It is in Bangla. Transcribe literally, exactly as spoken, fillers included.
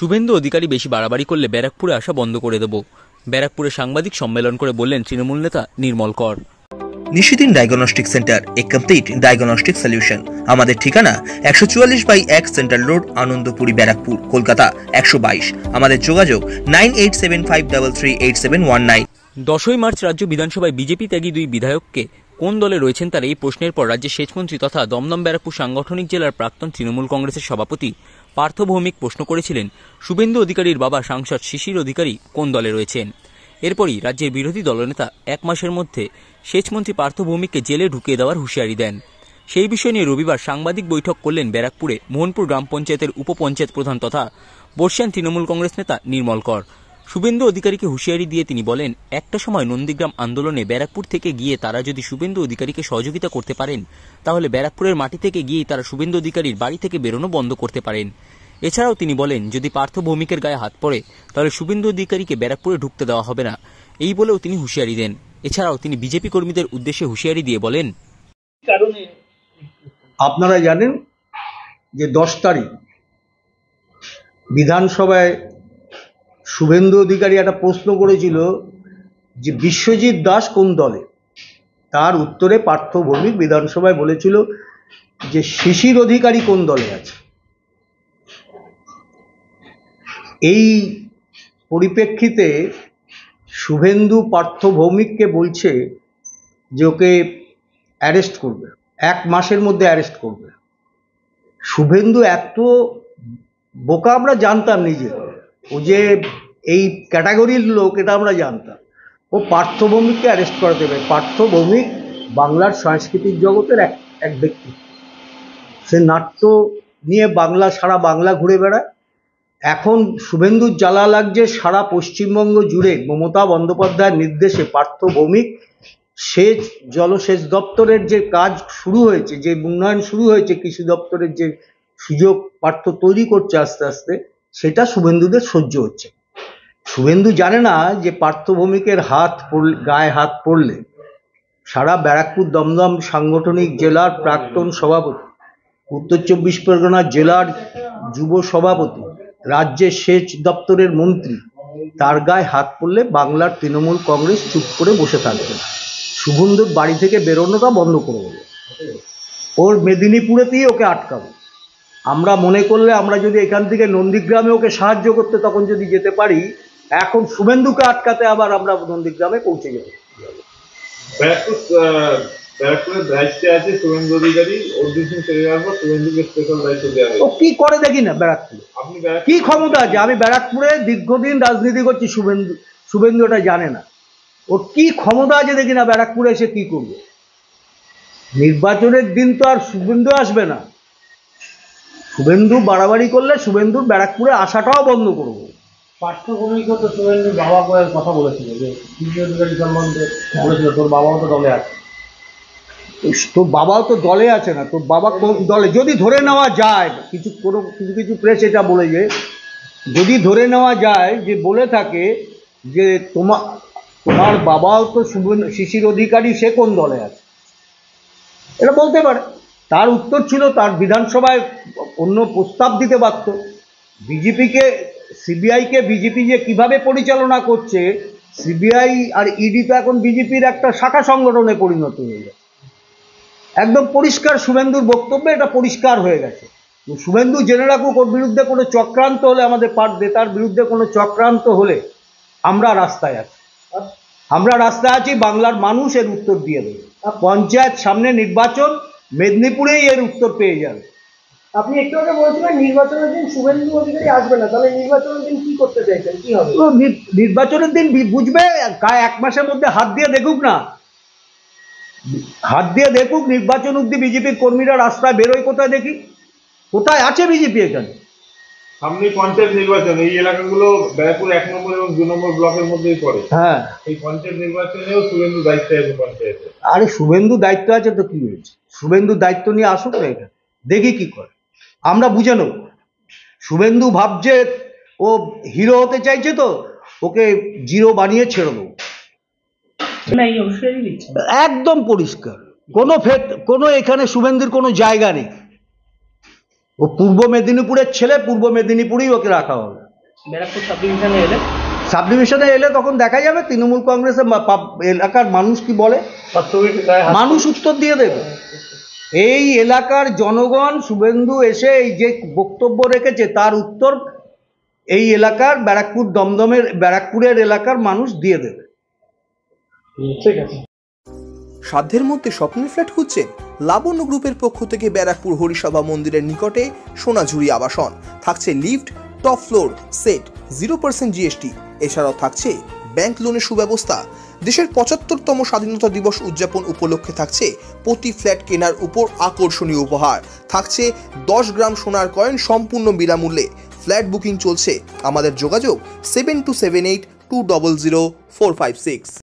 শুভেন্দু অধিকারী বেশি বাড়াবাড়ি করলে ব্যারাকপুরে আসা বন্ধ করে দেব। ব্যারাকপুরে সাংবাদিক সম্মেলন করে বললেন তৃণমূল নেতা নির্মল কর। Nishidin diagnostic centre, a complete diagnostic solution. আমাদের ঠিকানা একশো চুয়াল্লিশ বাই এক সেন্ট্রাল রোড, আনন্দপুরি, ব্যারাকপুর, কলকাতা একশো বাইশ। আমাদের যোগাযোগ nine eight seven five three three eight seven one nine. দশই মার্চ রাজ্য বিধানসভায় বিজেপি ত্যাগী দুই বিধায়ককে কোন দলে রয়েছেন তার এই প্রশ্নের পর রাজ্যের সেচমন্ত্রী তথা দমদম ব্যারাকপুর সাংগঠনিক জেলার প্রাক্তন তৃণমূল কংগ্রেসের সভাপতি পার্থ ভৌমিক প্রশ্ন করেছিলেন শুভেন্দু অধিকারীর বাবা সাংসদ শিশির অধিকারী কোন দলে রয়েছেন। এরপরই রাজ্যের বিরোধী দলনেতা এক মাসের মধ্যে সেচমন্ত্রী পার্থ ভৌমিককে জেলে ঢুকিয়ে দেওয়ার হুঁশিয়ারি দেন। সেই বিষয় নিয়ে রবিবার সাংবাদিক বৈঠক করলেন ব্যারাকপুরে মোহনপুর গ্রাম পঞ্চায়েতের উপপঞ্চায়েত প্রধান তথা বর্ষিয়ান তৃণমূল কংগ্রেস নেতা নির্মল কর। শুভেন্দু অধিকারীকে হুঁশিয়ারি দিয়ে তিনি বলেন, একটা সময় নন্দীগ্রাম আন্দোলনে ব্যারাকপুর থেকে গিয়ে তারা যদি শুভেন্দু অধিকারীকে সহযোগিতা করতে পারেন তাহলে ব্যারাকপুরের মাটি থেকে গিয়ে তারা শুভেন্দু অধিকারীর বাড়ি থেকে বেরোনো বন্ধ করতে পারেন। এছাড়াও তিনি বলেন, যদি পার্থ ভৌমিকের গায়ে হাত পড়ে তাহলে শুভেন্দু অধিকারীকে ব্যারাকপুরে ঢুকতে দেওয়া হবে না, এই বলেও তিনি হুঁশিয়ারি দেন। এছাড়াও তিনি বিজেপি কর্মীদের উদ্দেশ্যে হুঁশিয়ারি দিয়ে বলেন, কারণে আপনারা জানেন যে দশ তারিখ বিধানসভায় শুভেন্দু অধিকারী একটা প্রশ্ন করেছিল যে বিশ্বজিৎ দাস কোন দলে। তার উত্তরে পার্থ ভৌমিক বিধানসভায় বলেছিল যে শিশির অধিকারী কোন দলে আছে। এই পরিপ্রেক্ষিতে শুভেন্দু পার্থ ভৌমিককে বলছে যে ওকে অ্যারেস্ট করবে, এক মাসের মধ্যে অ্যারেস্ট করবে। শুভেন্দু এত বোকা আমরা জানতাম নিজে, ও যে এই ক্যাটাগরির লোক এটা আমরা জানতাম। ও পার্থ ভৌমিককে অ্যারেস্ট করা দেবে। পার্থ ভৌমিক বাংলার সাংস্কৃতিক জগতের এক এক ব্যক্তি। সে নাট্য নিয়ে বাংলা সারা বাংলা ঘুরে বেড়ায়। এখন শুভেন্দুর জ্বালা লাগছে সারা পশ্চিমবঙ্গ জুড়ে মমতা বন্দ্যোপাধ্যায়ের নির্দেশে পার্থ ভৌমিক সেচ জলসেচ দপ্তরের যে কাজ শুরু হয়েছে, যে উন্নয়ন শুরু হয়েছে, কৃষি দপ্তরের যে সুযোগ পার্থ তৈরি করছে আস্তে আস্তে, সেটা শুভেন্দুদের সহ্য হচ্ছে। শুভেন্দু জানে না যে পার্থ ভৌমিকের হাত পড়লে, গায়ে হাত পড়লে সারা ব্যারাকপুর দমদম সাংগঠনিক জেলার প্রাক্তন সভাপতি, উত্তর চব্বিশ পরগনা জেলার যুব সভাপতি, রাজ্যের সেচ দপ্তরের মন্ত্রী, তার গায়ে হাত পড়লে বাংলার তৃণমূল কংগ্রেস চুপ করে বসে থাকবে না। শুভেন্দুর বাড়ি থেকে বেরোনোটা বন্ধ করে দেবে। ওর মেদিনীপুরেতেই ওকে আটকাবো। আমরা মনে করলে আমরা যদি এখান থেকে নন্দীগ্রামে ওকে সাহায্য করতে তখন যদি যেতে পারি, এখন শুভেন্দুকে আটকাতে আবার আমরা নন্দীগ্রামে পৌঁছে যাব। ব্যারাকপুরের দায়িত্বে আছে শুভেন্দু অধিকারী, অর্জুন সিং চলে যাওয়ার পর শুভেন্দুকে স্পেশাল দায়িত্ব দেওয়া হয়েছে। ও কি করে দেখি না ব্যারাকপুরে আপনি কি ক্ষমতা আছে? আমি ব্যারাকপুরে দীর্ঘদিন রাজনীতি করছি, শুভেন্দু শুভেন্দু এটা জানে না। ওর কি ক্ষমতা আছে দেখি না ব্যারাকপুরে এসে কি করবে। নির্বাচনের দিন তো আর শুভেন্দু আসবে না। শুভেন্দু বাড়াবাড়ি করলে শুভেন্দুর ব্যারাকপুরে আসাটাও বন্ধ করবো। পার্থ ভৌমিকও তো শুভেন্দুর বাবা করে কথা বলেছিল যে শিশির অধিকারী সম্বন্ধে বলেছিল তোর বাবাও তো দলে আছে। তোর বাবাও তো দলে আছে না, তোর বাবা কোন দলে? যদি ধরে নেওয়া যায়, কিছু কোনো কিছু কিছু প্রেস এটা বলে যে যদি ধরে নেওয়া যায় যে বলে থাকে যে তোমার তোমার বাবাও তো শুভেন্দু শিশির অধিকারী, সে কোন দলে আছে, এটা বলতে পারে। তার উত্তর ছিল তার বিধানসভায় অন্য প্রস্তাব দিতে পারত। বিজেপিকে সিবিআইকে বিজেপি যে কিভাবে পরিচালনা করছে, সিবিআই আর ইডি তো এখন বিজেপির একটা শাখা সংগঠনে পরিণত হয়ে গেছে। একদম পরিষ্কার শুভেন্দুর বক্তব্যে এটা পরিষ্কার হয়ে গেছে। শুভেন্দু জেনে রাখুক, ওর বিরুদ্ধে কোনো চক্রান্ত হলে, আমাদের পার্ট নেতার বিরুদ্ধে কোনো চক্রান্ত হলে আমরা রাস্তায় আছি। আমরা রাস্তায় আছি, বাংলার মানুষ এর উত্তর দিয়ে দেবে। পঞ্চায়েত সামনে নির্বাচন, মেদিনীপুরেই এর উত্তর পেয়ে যাবে। আপনি একটু আগে বলছিলেন নির্বাচনের দিন শুভেন্দু অধিকারী আসবে না, তাহলে নির্বাচনের দিন কি করতে চাইছেন, কি হবে? নির্বাচনের দিন বুঝবে, গায়ে এক মাসের মধ্যে হাত দিয়ে দেখুক না, হাত দিয়ে দেখুক। নির্বাচন অব্দি বিজেপির কর্মীরা রাস্তায় বেরোয়, কোথায় দেখি, কোথায় আছে বিজেপি এখানে? সামনে পঞ্চায়েত নির্বাচন, এই এলাকাগুলো ব্যারাকপুর এক নম্বর এবং দু নম্বর ব্লকের মধ্যেই পড়ে। হ্যাঁ, এই পঞ্চায়েত নির্বাচনেও শুভেন্দু দায়িত্ব আছে পঞ্চায়েতে। আরে শুভেন্দু দায়িত্ব আছে তো কি হয়েছে? শুভেন্দু দায়িত্ব নিয়ে আসুক না, এখানে দেখি কি করে, আমরা বুঝে নেব। শুভেন্দু ভাবছে ও হিরো হতে চাইছে, তো ওকে জিরো বানিয়ে ছেড়ে দেবো। একদম পরিষ্কার, কোনো ফেট কোনো এখানে শুভেন্দুর কোনো জায়গা নেই। ও পূর্ব মেদিনীপুরের ছেলে, পূর্ব মেদিনীপুরেই ওকে রাখা হবে। ব্যারাকপুর সাব ডিভিশনে এলে সাব ডিভিশনে এলে তখন দেখা যাবে তৃণমূল কংগ্রেসের মা- পাব- এলাকার মানুষ কি বলে, পার্থভূমিকের গায়ে হাত- মানুষ উত্তর দিয়ে দেবে। এই এলাকার জনগণ শুভেন্দু এসে এই যে বক্তব্য রেখেছে তার উত্তর এই এলাকার ব্যারাকপুর দমদমের ব্যারাকপুরের এলাকার মানুষ দিয়ে দেবে। ঠিক আছে। সাধ্যের মধ্যে স্বপ্নের ফ্ল্যাট খুঁজছেন? লাবণ্য গ্রুপের পক্ষ থেকে ব্যারাকপুর হরিসভা মন্দিরের নিকটে সোনাঝুরি আবাসন। থাকছে lift, top floor, set, zero percent GST. এছাড়াও থাকছে ব্যাংক লোনের সুব্যবস্থা। দেশের পঁচাত্তরতম স্বাধীনতা দিবস উদযাপন উপলক্ষে থাকছে প্রতি ফ্ল্যাট কেনার উপর আকর্ষণীয় উপহার। থাকছে দশ গ্রাম সোনার কয়েন সম্পূর্ণ বিনামূল্যে। ফ্ল্যাট বুকিং চলছে। আমাদের যোগাযোগ seven two seven eight two double zero four five six.